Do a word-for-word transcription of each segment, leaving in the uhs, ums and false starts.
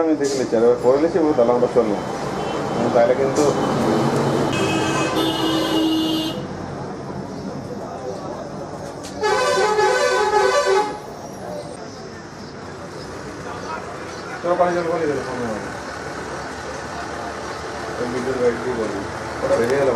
দলানটা আমি দেখে নিচ্ছি, আর করে নিচ্ছি এবং দলানটা চললাম তাহলে কিন্তু তোর পানি জল করে দেবে সামনে বিদ্যুৎ গাড়ি দিয়ে করবি ওটা ভেঙে গেল।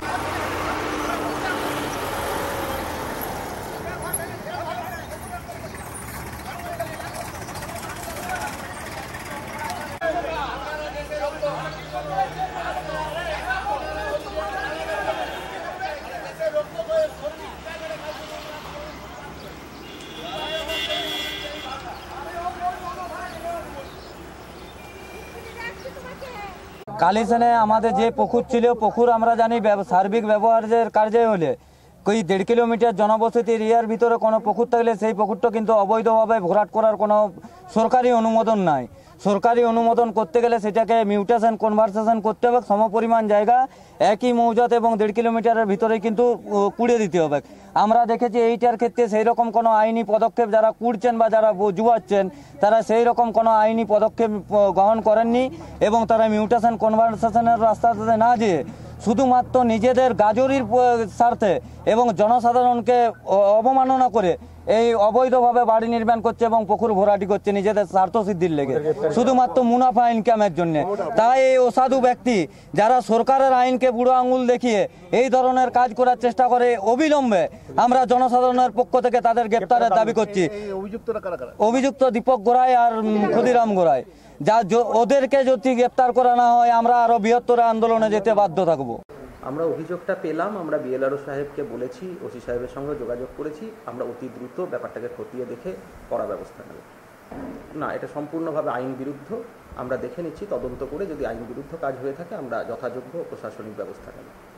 কালিসেনে আমাদের যে পুকুর ছিল, পুকুর আমরা জানি সার্বিক ব্যবহারের কার্যে হলে ওই দেড় কিলোমিটার জনবসতি এরিয়ার ভিতরে কোনো পুকুর থাকলে সেই পুকুরটা কিন্তু অবৈধভাবে ভরাট করার কোনো সরকারি অনুমোদন নাই। সরকারি অনুমোদন করতে গেলে সেটাকে মিউটেশন কনভারসেশন করতে হবে, সমপরিমাণ জায়গা একই মৌজাত এবং দেড় কিলোমিটারের ভিতরে কিন্তু কুড়িয়ে দিতে হবে। আমরা দেখেছি এইটার ক্ষেত্রে সেই রকম কোনো আইনি পদক্ষেপ যারা কুড়ছেন বা যারা জুয়াচ্ছেন তারা সেই রকম কোনো আইনি পদক্ষেপ গ্রহণ করেননি এবং তারা মিউটেশন কনভারসেশনের রাস্তাতে না যেয়ে শুধুমাত্র নিজেদের গাজরির স্বার্থে এবং জনসাধারণকে অবমাননা করে এই অবৈধভাবে বাড়ি নির্মাণ করছে এবং পুকুর ভরাটি করছে নিজেদের স্বার্থ সিদ্ধির লেগে, শুধুমাত্র মুনাফা ইনকামের জন্য। তাই এই অসাধু ব্যক্তি যারা সরকারের আইনকে বুড়ো আঙুল দেখিয়ে এই ধরনের কাজ করার চেষ্টা করে, অবিলম্বে আমরা জনসাধারণের পক্ষ থেকে তাদের গ্রেপ্তারের দাবি করছি। অভিযুক্ত দীপক গোড়াই আর ক্ষুদিরাম গোড়াই, যা ওদেরকে যদি গ্রেপ্তার করা না হয় আমরা আরো বৃহত্তর আন্দোলনে যেতে বাধ্য থাকবো। আমরা অভিযোগটা পেলাম, আমরা বিএলআরও সাহেবকে বলেছি, ওসি সাহেবের সঙ্গে যোগাযোগ করেছি, আমরা অতি দ্রুত ব্যাপারটাকে খতিয়ে দেখে কড়া ব্যবস্থা নেব। না, এটা সম্পূর্ণভাবে আইন বিরুদ্ধ, আমরা দেখে নিচ্ছি তদন্ত করে, যদি আইন বিরুদ্ধ কাজ হয়ে থাকে আমরা যথাযোগ্য প্রশাসনিক ব্যবস্থা নেব।